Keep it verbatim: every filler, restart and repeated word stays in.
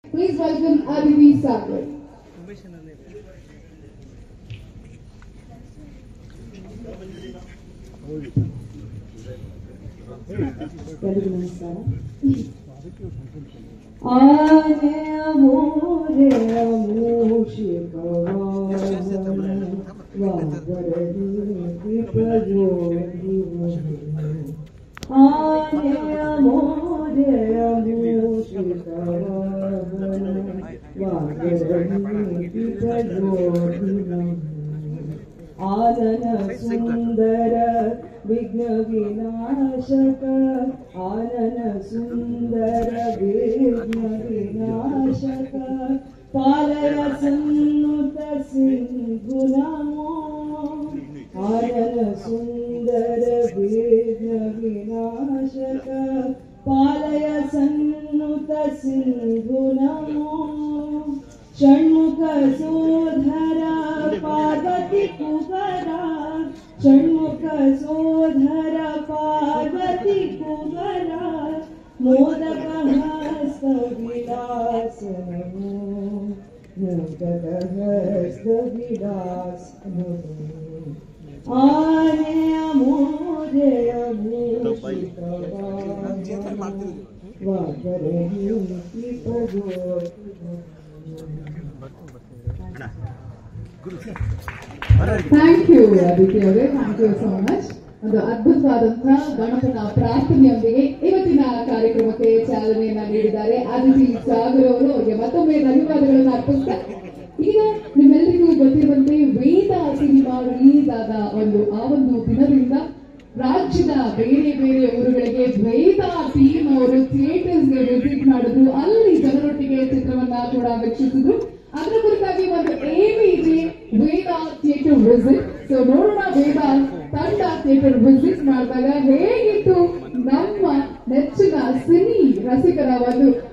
Please welcome Aditi Sagar. Ane amore amushikava vagarani pipajodi Ane amore amushikava vagarani pipajodi Anana sundara vigna vinashaka Anana sundara vigna vinashaka Palaya sannuta singulamo Anana sundara vigna vinashaka Palaya sannuta singulamo Shanmukha sodhara Parvati Kugara Shanmukha sodhara Parvati Kugara Modaka hasta vilasamo Modaka hasta vilasamo Ane amore amushikava Vagarani pipajodi Thank you, Aditi ಅವರೇ. Thank you so much. ಒಂದು ಅದ್ಭುತವಾದಂತಹ ಗಣಪನ ಪ್ರಾರ್ಥನೆಯೊಂದಿಗೆ ಇವತ್ತಿನ ಕಾರ್ಯಕ್ರಮಕ್ಕೆ ಚಾಲನೆಯನ್ನ ನೀಡಿದ್ದಾರೆ ಅದಿತಿ ಸಾಗರ್ ಅವರು. ಅವರಿಗೆ ಮತ್ತೊಮ್ಮೆ ಧನ್ಯವಾದಗಳನ್ನು ಅರ್ಪಿಸ್ತಾ ಈಗ ನಿಮ್ಮೆಲ್ಲರಿಗೂ ಗೊತ್ತಿರುವಂತೆ ವೇದ ಸಿನಿಮಾ ರಿಲೀಸ್ ಆದ ಒಂದು ಆ ಒಂದು ದಿನದಿಂದ ರಾಜ್ಯದ ಬೇರೆ ಬೇರೆ ಊರುಗಳಿಗೆ ವೇದ ಟೀಮ್ ಅವರು ಥಿಯೇಟರ್ಸ್ಗೆ ವಿಸಿಟ್ ಮಾಡಿದ್ರು. ಅಲ್ಲಿ ಜನರೊಟ್ಟಿಗೆ ಚಿತ್ರವನ್ನ ಕೂಡ ವೀಕ್ಷಿಸಿದ್ರು. ಅದರ ಕುರಿತಾಗಿ ಒಂದು ಏಮ್ ಇದೆ, ವೇದ ಥಿಯೇಟರ್ ವಿಸಿಟ್. ಸೊ ನೋಡೋಣ ವೇದ ತಂಡ ಥಿಯೇಟರ್ ವಿಸಿಟ್ ಮಾಡಿದಾಗ ಹೇಗಿತ್ತು ನಮ್ಮ ನೆಚ್ಚಿನ ಸಿನಿ ರಸಿಕರ ಒಂದು